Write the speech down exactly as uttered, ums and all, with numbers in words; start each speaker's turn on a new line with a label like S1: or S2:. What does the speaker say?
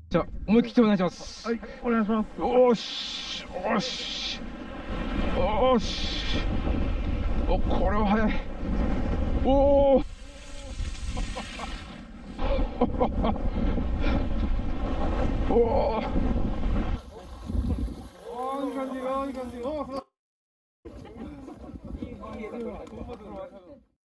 S1: じゃあ思い切ってお願いします。
S2: はい、お願いします。
S1: おーしおーしおーしお、これは速い。おおおお
S2: おー、いい感じ、おー、いい感じ、おー。